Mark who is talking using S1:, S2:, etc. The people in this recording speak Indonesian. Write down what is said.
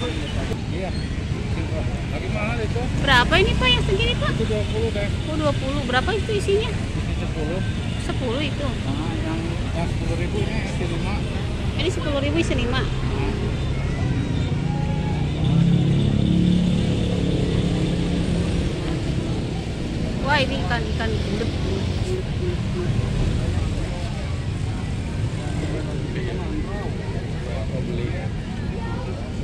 S1: Iya. Lagi mahal itu.
S2: Berapa ini Pak yang segini Pak?
S1: Itu 20 deh.
S2: Oh 20. Berapa itu isinya?
S1: Isi 10.
S2: 10 itu.
S1: Nah, yang 10.000 ini isi 5.
S2: Ini 10.000 isi 5. Wah ini ikan gudeg.
S1: Beli.